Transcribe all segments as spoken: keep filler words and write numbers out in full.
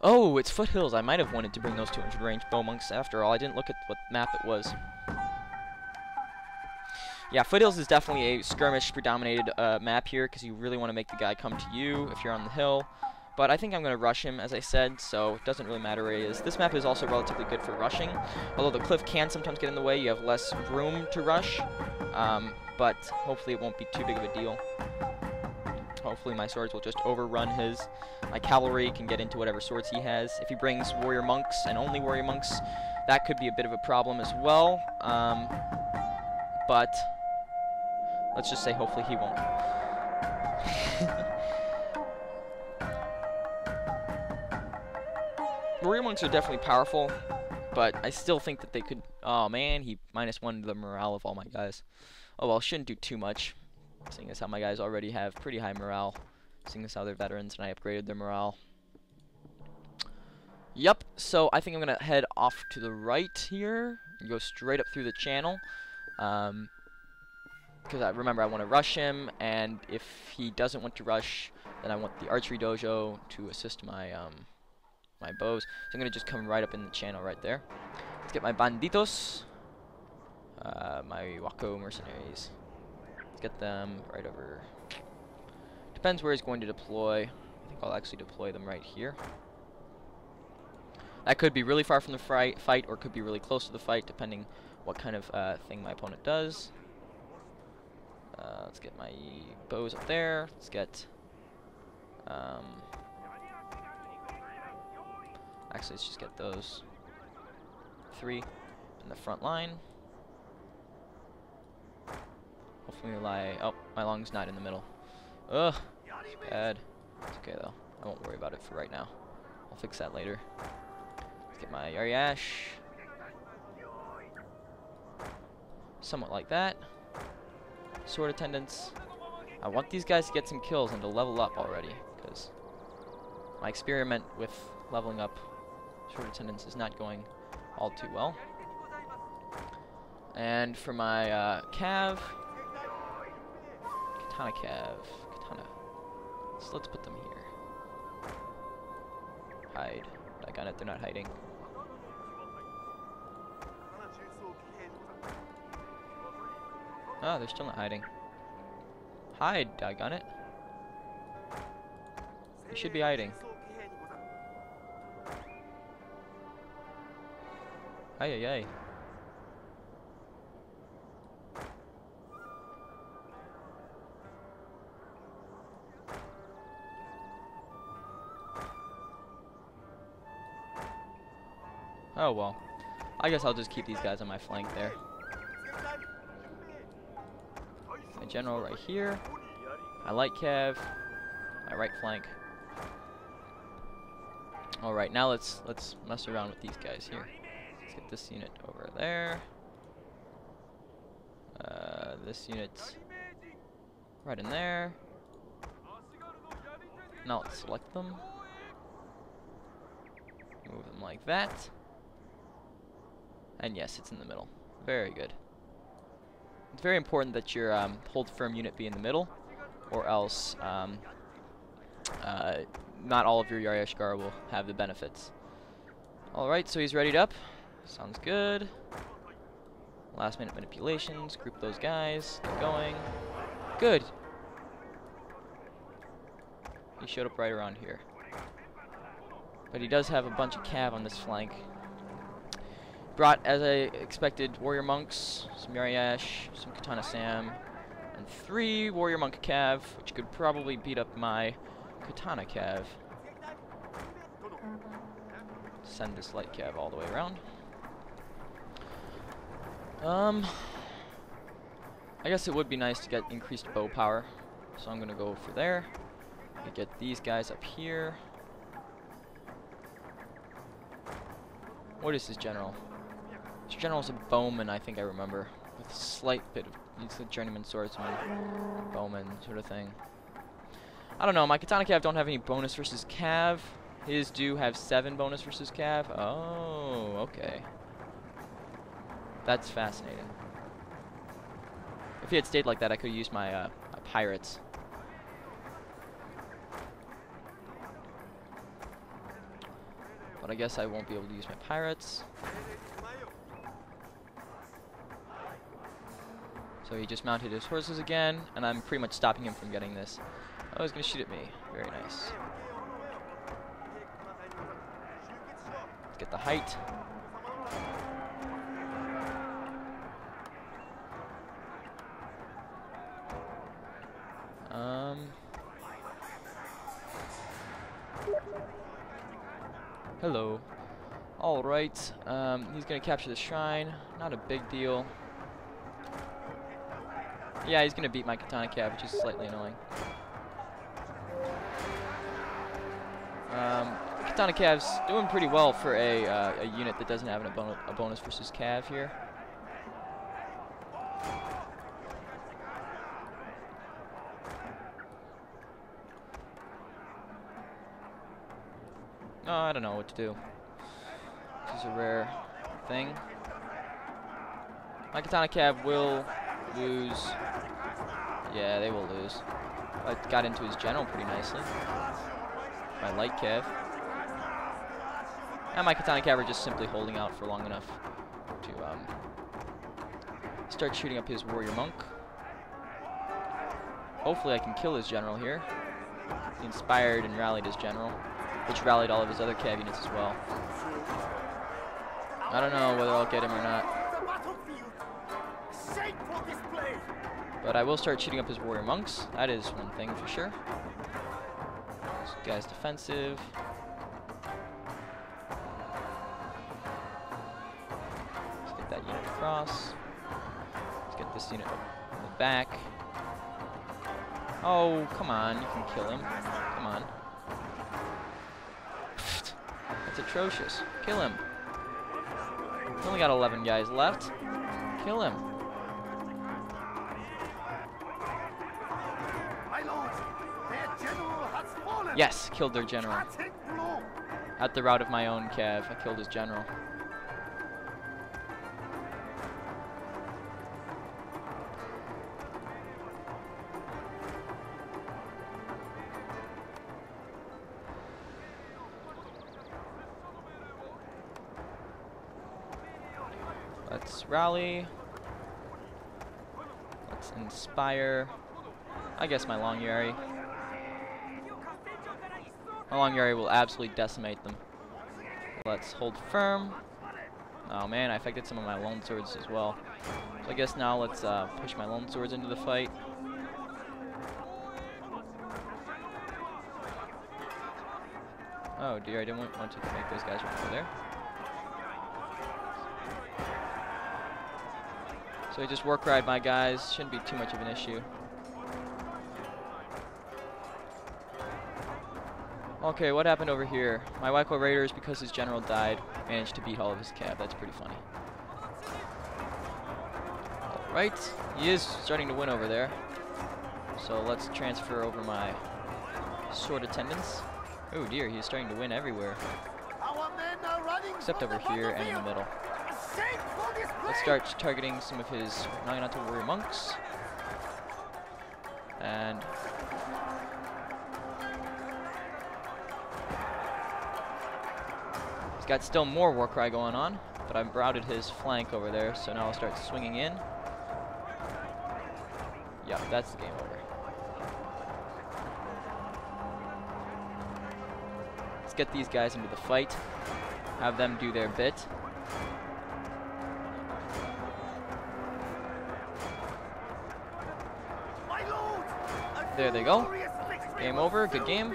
Oh, it's foothills. I might have wanted to bring those two hundred range bow monks after all. I didn't look at what map it was. Yeah, foothills is definitely a skirmish predominated uh, map here because you really want to make the guy come to you if you're on the hill. But I think I'm going to rush him, as I said, so it doesn't really matter where he is. This map is also relatively good for rushing. Although the cliff can sometimes get in the way, you have less room to rush. Um, but hopefully it won't be too big of a deal. Hopefully my swords will just overrun his. My cavalry can get into whatever swords he has. If he brings warrior monks and only warrior monks, that could be a bit of a problem as well. Um, but let's just say hopefully he won't. Warrior monks are definitely powerful, but I still think that they could... Oh man, he minus one to the morale of all my guys. Oh well, shouldn't do too much, seeing as how my guys already have pretty high morale, seeing as how they're veterans and I upgraded their morale. Yep, so I think I'm going to head off to the right here and go straight up through the channel. Um, because I remember I want to rush him, and if he doesn't want to rush, then I want the archery dojo to assist my... Um, my bows. So I'm going to just come right up in the channel right there. Let's get my banditos. Uh, my Wako mercenaries. Let's get them right over. Depends where he's going to deploy. I think I'll actually deploy them right here. That could be really far from the fight, fight or could be really close to the fight, depending what kind of uh, thing my opponent does. Uh, let's get my bows up there. Let's get... Um, Actually, let's just get those three in the front line. Hopefully we lie... Oh, my long's not in the middle. Ugh, it's bad. It's okay, though. I won't worry about it for right now. I'll fix that later. Let's get my Yariash. Somewhat like that. Sword attendants. I want these guys to get some kills and to level up already, because my experiment with leveling up sword attendants is not going all too well. And for my uh, cav, katana cav, katana. So let's put them here. Hide. I got it. They're not hiding. Oh, they're still not hiding. Hide. I got it. You should be hiding. Ay, ay, ay. Oh well. I guess I'll just keep these guys on my flank there. My general right here. My light cav. My right flank. Alright, now let's let's mess around with these guys here. Let's get this unit over there. Uh, this unit right in there. Now let's select them. Move them like that. And yes, it's in the middle. Very good. It's very important that your um, hold firm unit be in the middle, or else um, uh, not all of your Yariashgar will have the benefits. Alright, so he's readied up. Sounds good. Last minute manipulations. Group those guys. Get going. Good. He showed up right around here. But he does have a bunch of cav on this flank. Brought, as I expected, warrior monks, some Yariash, some Katana Sam, and three warrior monk cav, which could probably beat up my Katana cav. Send this light cav all the way around. Um, I guess it would be nice to get increased bow power, so I'm gonna go for there. We get these guys up here. What is his general? His general's a bowman, I think I remember, with a slight bit of, he's a journeyman swordsman, bowman sort of thing. I don't know, my Katana Cav don't have any bonus versus Cav. His do have seven bonus versus Cav. Oh, okay. That's fascinating. If he had stayed like that, I could use my uh, uh, pirates. but I guess I won't be able to use my pirates. So he just mounted his horses again, and I'm pretty much stopping him from getting this. Oh, he's going to shoot at me. Very nice. Let's get the height. Um... Hello. Alright, um, he's gonna capture the shrine. Not a big deal. Yeah, he's gonna beat my Katana Cav, which is slightly annoying. Um, Katana Cav's doing pretty well for a, uh, a unit that doesn't have an, a, bon a bonus versus Cav here. Oh, I don't know what to do. This is a rare thing. My Katana Cav will lose. Yeah, they will lose. I got into his general pretty nicely. My light Cav. And my Katana Cav are just simply holding out for long enough to um, start shooting up his warrior monk. Hopefully I can kill his general here. He inspired and rallied his general, which rallied all of his other Cav units as well. I don't know whether I'll get him or not. But I will start shooting up his warrior monks. That is one thing for sure. This guy's defensive. Let's get that unit across. Let's get this unit in the back. Oh, come on. You can kill him. Come on. That's atrocious. Kill him. He's only got eleven guys left. Kill him. Yes, killed their general. At the rout of my own Cav, I killed his general. Let's rally. Let's inspire. I guess my Long Yari. My Long Yari will absolutely decimate them. Let's hold firm. Oh man, I affected some of my lone swords as well. So I guess now let's uh, push my lone swords into the fight. Oh dear, I didn't want, want to make those guys run over there. So I just work ride my guys, shouldn't be too much of an issue. Okay, what happened over here? My Waiko Raiders, because his general died, managed to beat all of his Cav. That's pretty funny. Alright, he is starting to win over there. So let's transfer over my sword attendants. Oh dear, he's starting to win everywhere. Except over here and in the middle. Let's start targeting some of his Naginata warrior monks. And he's got still more war cry going on, but I've routed his flank over there, so now I'll start swinging in. Yep, that's the game over. Let's get these guys into the fight. Have them do their bit. There they go. Game over. Good game.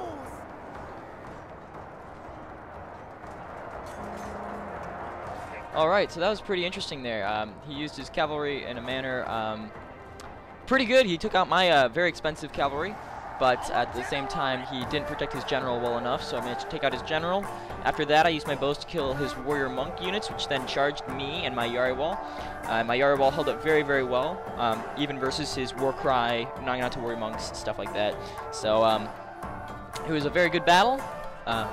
Alright, so that was pretty interesting there. Um, he used his cavalry in a manner um, pretty good. He took out my uh, very expensive cavalry, but at the same time he didn't protect his general well enough, so I managed to take out his general. After that I used my bows to kill his warrior monk units, which then charged me and my Yari wall. Uh, my Yari wall held up very, very well, um, even versus his Warcry, Naginata warrior monks, stuff like that. So um, it was a very good battle. Um,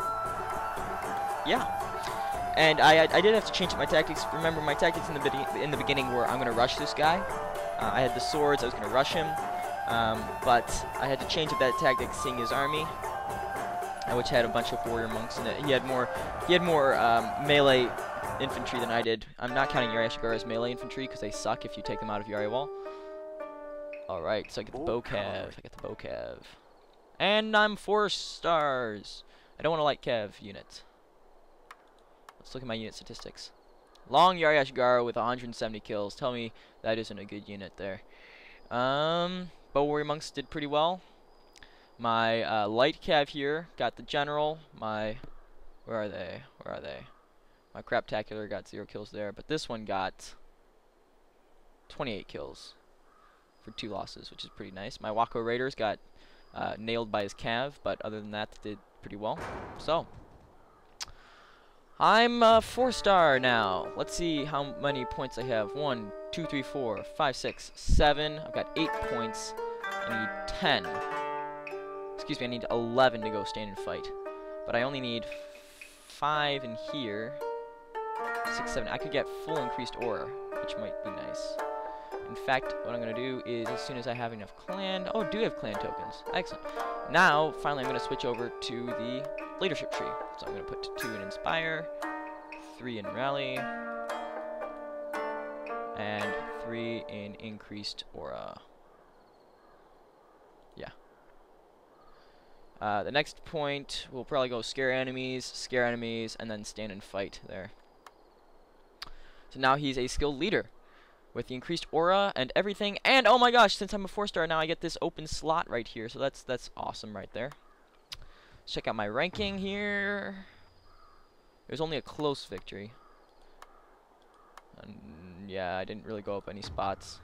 yeah. And I, I, I did have to change up my tactics. Remember, my tactics in the, in the beginning were I'm going to rush this guy. Uh, I had the swords, I was going to rush him. Um, but I had to change up that tactic seeing his army. which had a bunch of warrior monks in it. He had more, he had more um, melee infantry than I did. I'm not counting Yari-Ashigaru's melee infantry because they suck if you take them out of Yari Wall. All right, so I get the bow cav. I get the bow cav, and I'm four stars. I don't want a light cav unit. Let's look at my unit statistics. Long Yari-Ashigaru with one hundred seventy kills. Tell me that isn't a good unit there. Um, bow warrior monks did pretty well. My uh, light cav here got the general. My, where are they? Where are they? My craptacular got zero kills there, but this one got twenty-eight kills for two losses, which is pretty nice. My Wako Raiders got uh, nailed by his cav, but other than that, they did pretty well. So, I'm a four star now. Let's see how many points I have. One, two, three, four, five, six, seven. I've got eight points. I need ten. Excuse me, I need eleven to go stand and fight. But I only need five in here. Six, seven. I could get full increased aura, which might be nice. In fact, what I'm going to do is, as soon as I have enough clan... Oh, I do have clan tokens. Excellent. Now, finally, I'm going to switch over to the leadership tree. So I'm going to put two in Inspire, three in Rally, and three in Increased Aura. Yeah. Uh, the next point, we'll probably go Scare Enemies, Scare Enemies, and then Stand and Fight there. So now he's a skilled leader with the increased aura and everything. And oh my gosh, since I'm a four star now, I get this open slot right here. So that's that's awesome right there. Let's check out my ranking here. It was only a close victory. And yeah, I didn't really go up any spots.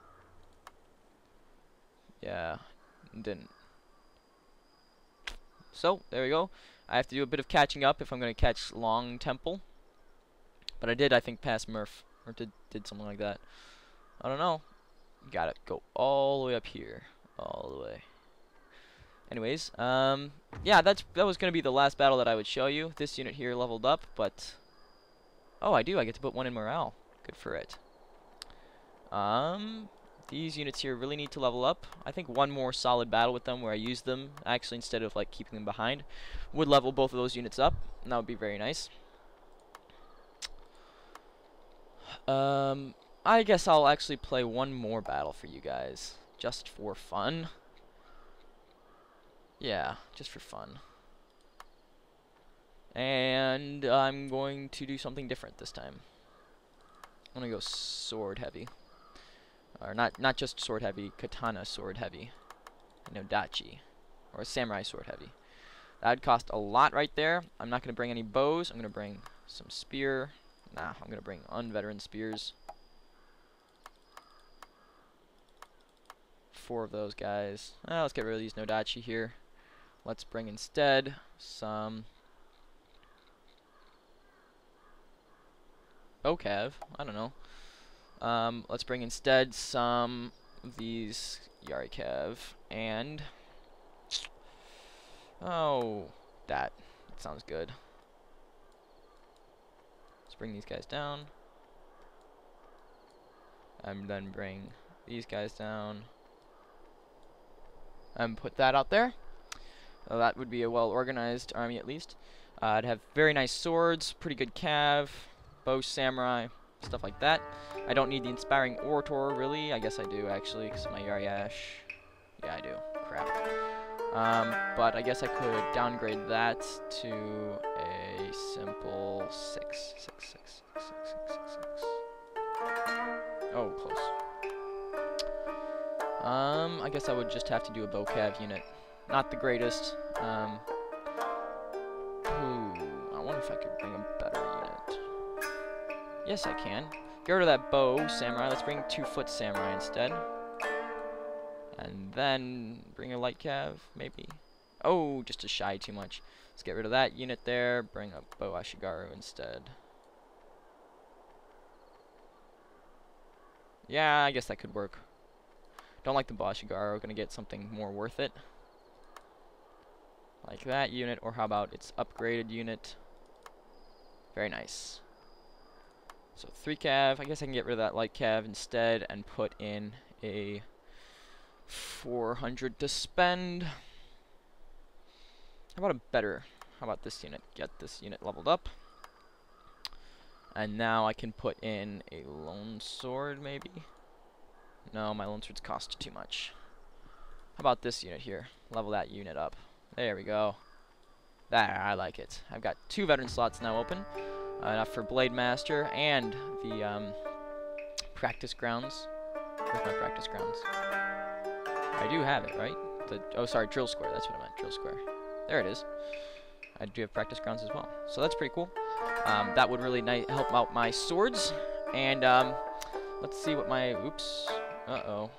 Yeah, didn't. So there we go. I have to do a bit of catching up if I'm going to catch Long Temple. But I did, I think, pass Murph. Or did, did something like that. I don't know. Gotta go all the way up here. All the way. Anyways, um, yeah, that's that was going to be the last battle that I would show you. This unit here leveled up, but... Oh, I do. I get to put one in morale. Good for it. Um, these units here really need to level up. I think one more solid battle with them where I use them, actually, instead of, like, keeping them behind, would level both of those units up. And that would be very nice. Um, I guess I'll actually play one more battle for you guys, just for fun. Yeah, just for fun. And I'm going to do something different this time. I'm gonna go sword heavy. Or not, not just sword heavy, katana sword heavy. No-Dachi. Or samurai sword heavy. That'd cost a lot right there. I'm not gonna bring any bows. I'm gonna bring some spear. Nah, I'm gonna bring unveteran spears. Four of those guys. Uh, let's get rid of these No-Dachi here. Let's bring instead some Bocav. I don't know. Um, let's bring instead some of these Yari-Cav and oh, that. That sounds good. Bring these guys down, and then bring these guys down, and put that out there. Uh, that would be a well-organized army, at least. Uh, I'd have very nice swords, pretty good cav, bow samurai, stuff like that. I don't need the inspiring orator, really. I guess I do, actually, because my Yari-Ash. Yeah, I do. Crap. Um, but I guess I could downgrade that to a simple six. Six, six, six, six, six, six, six. Oh, close. Um, I guess I would just have to do a Bocav unit. Not the greatest. Um, ooh, I wonder if I could bring a better unit. Yes, I can. Get rid of that bow samurai. Let's bring two foot samurai instead. And then bring a light cav, maybe. Oh, just a shy too much. Let's get rid of that unit there. Bring up Bow Ashigaru instead. Yeah, I guess that could work. Don't like the Bow Ashigaru. Gonna get something more worth it. Like that unit, or how about its upgraded unit? Very nice. So three cav. I guess I can get rid of that light cav instead and put in a four hundred to spend. how about a better, how about this unit? Get this unit leveled up. And now I can put in a lone sword, maybe? No, my lone swords cost too much. How about this unit here? Level that unit up. There we go. There, I like it. I've got two veteran slots now open. Uh, enough for Blade Master and the um, practice grounds. Where's my practice grounds? I do have it, right? The, oh, sorry, drill square. That's what I meant, drill square. There it is. I do have practice grounds as well. So that's pretty cool. Um, that would really help out my swords. And um, let's see what my... Oops. Uh-oh.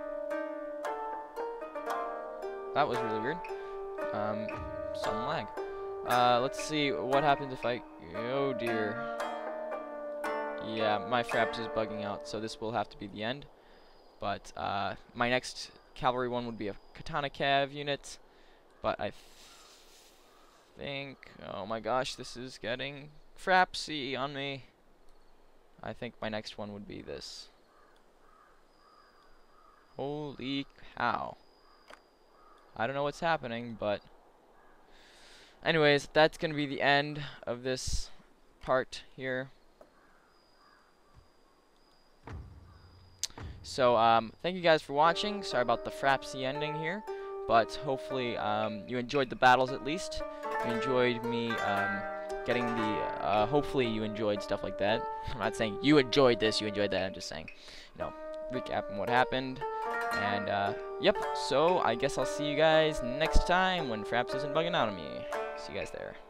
That was really weird. Um, some lag. Uh, let's see what happens if I... Oh, dear. Yeah, my Fraps is bugging out, so this will have to be the end. But uh, my next cavalry one would be a Katana Cav unit. But I th think... Oh my gosh, this is getting Frapsy on me. I think my next one would be this. Holy cow. I don't know what's happening, but... Anyways, that's going to be the end of this part here. So, um, thank you guys for watching. Sorry about the Frapsy ending here. But hopefully um, you enjoyed the battles at least. You enjoyed me um, getting the... Uh, hopefully you enjoyed stuff like that. I'm not saying you enjoyed this, you enjoyed that. I'm just saying, you know, recapping what happened. And, uh, yep. So, I guess I'll see you guys next time when Fraps isn't bugging out on me. See you guys there.